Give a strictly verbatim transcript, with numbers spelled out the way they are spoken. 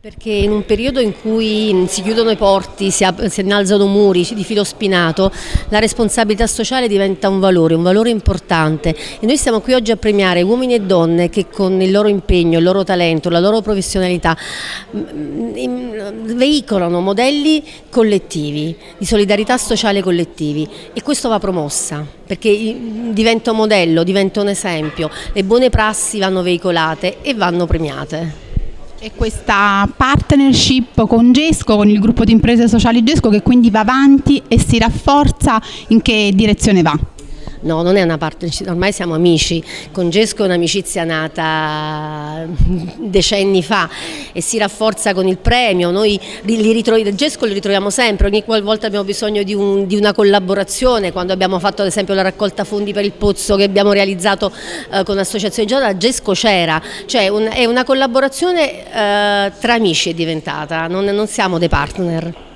Perché in un periodo in cui si chiudono i porti, si, si innalzano muri di filo spinato, la responsabilità sociale diventa un valore, un valore importante, e noi siamo qui oggi a premiare uomini e donne che con il loro impegno, il loro talento, la loro professionalità veicolano modelli collettivi, di solidarietà sociale collettivi, e questo va promossa perché diventa un modello, diventa un esempio, le buone prassi vanno veicolate e vanno premiate. E questa partnership con Gesco, con il gruppo di imprese sociali Gesco, che quindi va avanti e si rafforza, in che direzione va? No, non è una partnership, ormai siamo amici. Con Gesco è un'amicizia nata decenni fa e si rafforza con il premio. Noi li ritroviamo, Gesco li ritroviamo sempre, ogni qualvolta abbiamo bisogno di, un, di una collaborazione. Quando abbiamo fatto ad esempio la raccolta fondi per il pozzo che abbiamo realizzato eh, con l'Associazione Giada, Gesco c'era, cioè un, è una collaborazione eh, tra amici è diventata, non, non siamo dei partner.